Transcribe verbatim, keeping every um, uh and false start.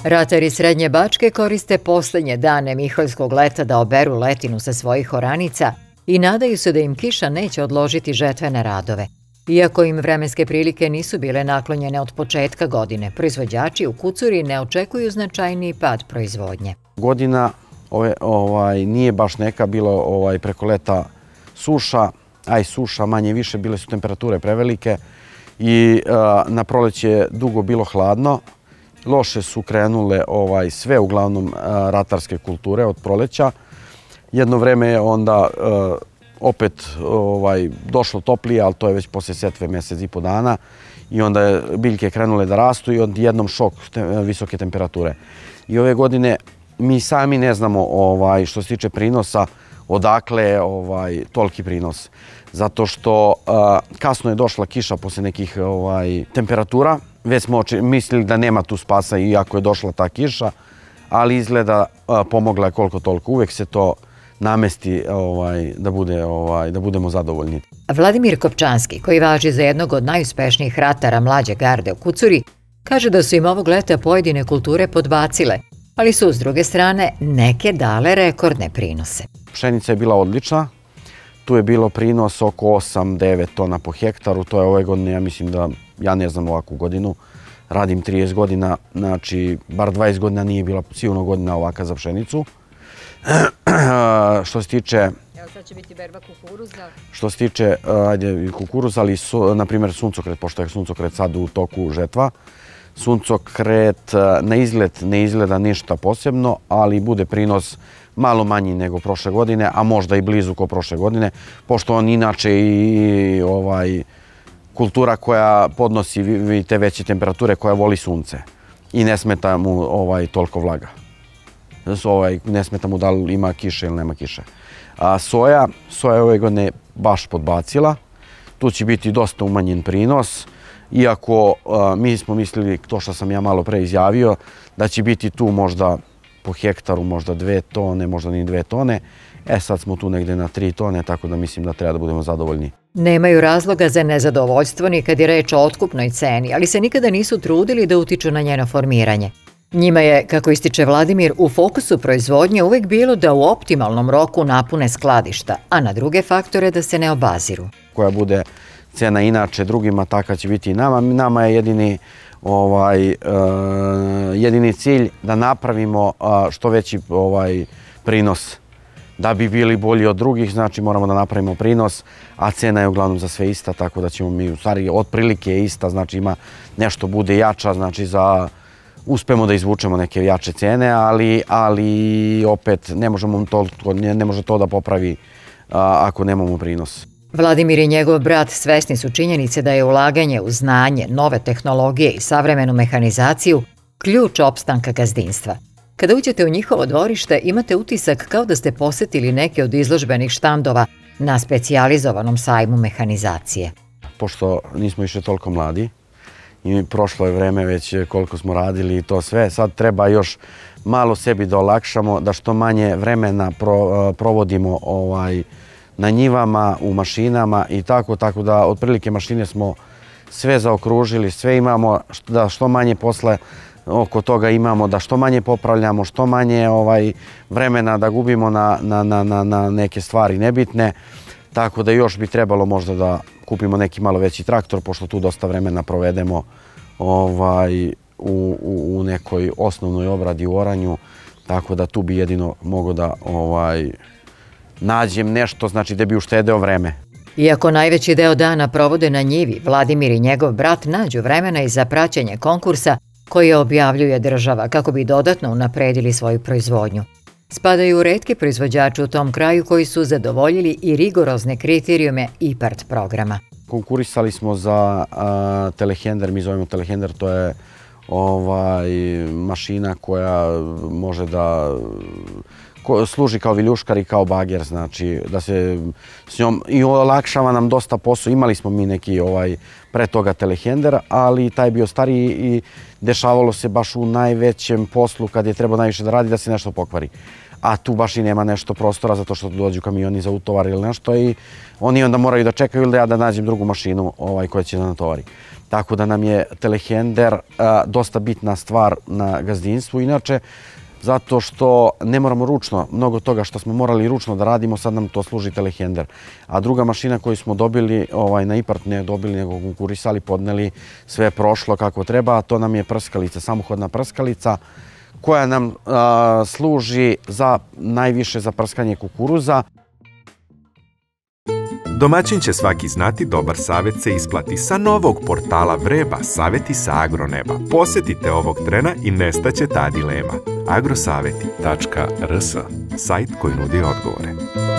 Ratari Srednje Bačke koriste poslednje dane Miholjskog leta da oberu letinu sa svojih oranica i nadaju se da im kiša neće odložiti žetvene radove. Iako im vremenske prilike nisu bile naklonjene od početka godine, proizvođači u Kucuri ne očekuju značajniji pad proizvodnje. Godina ove, ovaj, nije baš neka, bilo ovaj, preko leta suša, aj suša manje više, bile su temperature prevelike i a, na proleće je dugo bilo hladno. Loše su krenule ovaj, sve uglavnom a, ratarske kulture od proleća. Jedno vreme je onda a, opet ovaj, došlo toplije, ali to je već posle setve mjesec i po dana i onda je biljke krenule da rastu i odjednom šok te, visoke temperature. I ove godine mi sami ne znamo ovaj, što se tiče prinosa odakle je ovaj, toliki prinos. Zato što a, kasno je došla kiša posle nekih ovaj, temperatura. Već smo mislili da nema tu spasa iako je došla ta kiša, ali izgleda a, pomogla je koliko toliko. Uvek se to namesti ovaj, da, bude, ovaj, da budemo zadovoljni. Vladimir Kopčanski, koji važi za jednog od najuspešnijih ratara mlađe garde u Kucuri, kaže da su im ovog leta pojedine kulture podbacile, ali su s druge strane neke dale rekordne prinose. Pšenica je bila odlična, tu je bilo prinos oko osam do devet tona po hektaru, to je ove godine, ja mislim da, ja ne znam ovakvu godinu, radim trideset godina, znači bar dvadeset godina nije bila sigurno godina ovaka za pšenicu. Što se tiče... Evo sad će biti berba kukuruza. Što se tiče, ajde, kukuruza, ali su, na primjer suncokret, pošto je suncokret sad u toku žetva. Suncokret na izgled ne izgleda ništa posebno, ali bude prinos malo manji nego prošle godine, a možda i blizu ko prošle godine, pošto on inače i ovaj, kultura koja podnosi te veće temperature, koja voli sunce i ne smeta mu ovaj, toliko vlaga. Ovaj, ne smeta mu da li ima kiše ili nema kiše. A soja, soja ove godine baš podbacila. Tu će biti dosta umanjen prinos. Iako a, mi smo mislili, to što sam ja malo pre izjavio, da će biti tu možda po hektaru možda dve tone, možda ni dve tone. E sad smo tu negde na tri tone, tako da mislim da treba da budemo zadovoljni. Nemaju razloga za nezadovoljstvo ni kad je reč o otkupnoj ceni, ali se nikada nisu trudili da utiču na njeno formiranje. Njima je, kako ističe Vladimir, u fokusu proizvodnje uvek bilo da u optimalnom roku napune skladišta, a na druge faktore da se ne obaziru. Koja bude cena inače drugima, taka će biti i nama. Nama je jedini, ovaj, uh, jedini cilj da napravimo uh, što veći ovaj, prinos. Da bi bili bolji od drugih, znači moramo da napravimo prinos, a cena je uglavnom za sve ista, tako da ćemo mi, u stvari, otprilike je ista, znači ima nešto bude jača, znači za... Uspemo da izvučemo neke jače cene, ali, ali opet ne, možemo to, ne, ne može to da popravi a, ako nemamo prinos. Vladimir i njegov brat svesni su činjenice da je ulaganje u znanje, nove tehnologije i savremenu mehanizaciju ključ opstanka gazdinstva. Kada uđete u njihovo dvorište, imate utisak kao da ste posetili neke od izložbenih štandova na specijalizovanom sajmu mehanizacije. Pošto nismo više toliko mladi, i prošlo je vreme već koliko smo radili i to sve. Sad treba još malo sebi da olakšamo, da što manje vremena pro, provodimo ovaj, na njivama, u mašinama i tako, tako da otprilike mašine smo sve zaokružili, sve imamo, da što manje posle oko toga imamo, da što manje popravljamo, što manje ovaj, vremena da gubimo na, na, na, na neke stvari nebitne. Tako da još bi trebalo možda da kupimo neki malo veći traktor, pošto tu dosta vremena provedemo ovaj, u, u, u nekoj osnovnoj obradi u oranju. Tako da tu bi jedino mogo da ovaj, nađem nešto, znači da bi uštedeo vreme. Iako najveći deo dana provode na njivi, Vladimir i njegov brat nađu vremena i za praćenje konkursa koje objavljuje država kako bi dodatno unapredili svoju proizvodnju. Spadaju u retke proizvođače u tom kraju koji su zadovoljili i rigorozne kriterijume I P A R T programa. Konkurisali smo za a, telehender, mi zovemo telehender, to je ovaj, mašina koja može da ko, služi kao viljuškar i kao bager, znači da se s njom i olakšava nam dosta posao. Imali smo mi neki ovaj, pre toga telehender, ali taj je bio stariji i dešavalo se baš u najvećem poslu kad je trebao najviše da radi da se nešto pokvari. A tu baš i nema nešto prostora zato što dođu kamioni za utovar ili nešto i oni onda moraju da čekaju ili da ja da nađem drugu mašinu ovaj, koja će da natovari. tako da nam je telehender dosta bitna stvar na gazdinstvu. Inače, zato što ne moramo ručno, mnogo toga što smo morali ručno da radimo, sad nam to služi telehender. A druga mašina koju smo dobili na IPART, ne dobili, nego konkurisali, podneli, sve je prošlo kako treba, a to nam je prskalica, samohodna prskalica, koja nam služi za najviše za prskanje kukuruza. Domaćin će svaki znati, dobar savjet se isplati. Sa novog portala Vreba, savjeti sa agroneba. Posjetite ovog trena i nestaće ta dilema. agrosaveti tačka rs, sajt koji nudi odgovore.